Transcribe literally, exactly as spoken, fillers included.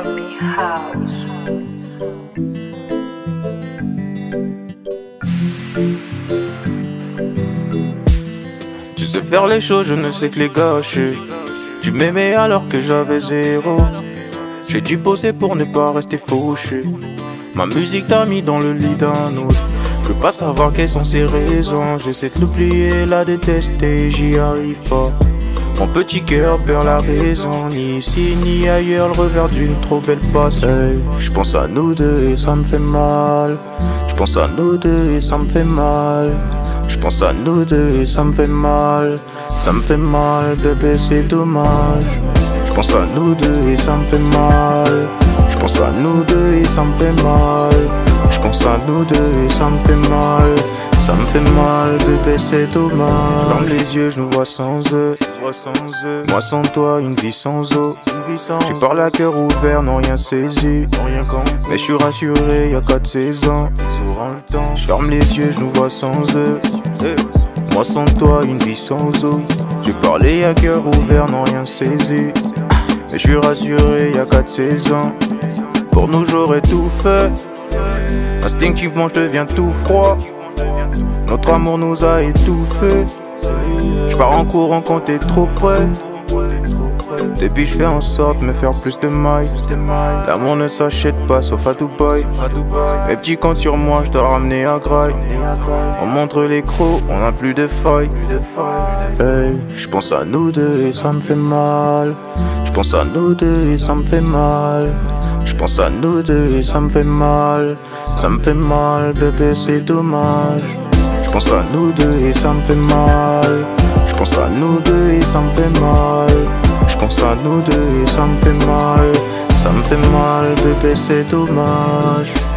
Happy House. Tu sais faire les choses, je ne sais que les gâcher. Tu m'aimais alors que j'avais zéro. J'ai dû bosser pour ne pas rester fauché. Ma musique t'a mis dans le lit d'un autre. Je veux pas savoir quelles sont ses raisons. J'essaie de l'oublier, la détester, j'y arrive pas. Mon petit cœur perd la raison. Ni ici ni ailleurs, le revers d'une trop belle passion. Hey, je pense à nous deux et ça me fait mal. Je pense à nous deux et ça me fait mal. Je pense à nous deux et ça me fait mal. Ça me fait mal, bébé, c'est dommage. Je pense à nous deux et ça me fait mal. Je pense à nous deux et ça me fait mal. Je pense à nous deux et ça me fait mal. Ça me fait mal, bébé, c'est dommage. Je ferme les yeux, je nous vois sans eux. Moi sans toi, une vie sans eau. J'ai parlé à cœur ouvert, non rien saisi. Mais je suis rassuré, y'a quatre saisons. Je ferme les yeux, je nous vois sans eux. Moi sans toi, une vie sans eau. J'ai parlé à cœur ouvert, non rien saisi. Mais je suis rassuré, y'a quatre saisons. Pour nous j'aurais tout fait. Instinctivement je deviens tout froid. Notre amour nous a étouffés. Je pars en courant quand t'es trop près. Depuis je fais en sorte de me faire plus de mailles. L'amour ne s'achète pas sauf à Dubaï. Mes petits comptes sur moi, je dois ramener à Graille. On montre les crocs, on a plus de failles. Hey, je pense à nous deux et ça me fait mal. Je pense à nous deux et ça me fait mal. Je pense à nous deux et ça me fait mal. Ça me fait mal, bébé, c'est dommage. Je pense à nous deux et ça me fait mal. Je pense à nous deux et ça me fait mal. Je pense à nous deux et ça me fait mal. Ça me fait mal, bébé, c'est dommage.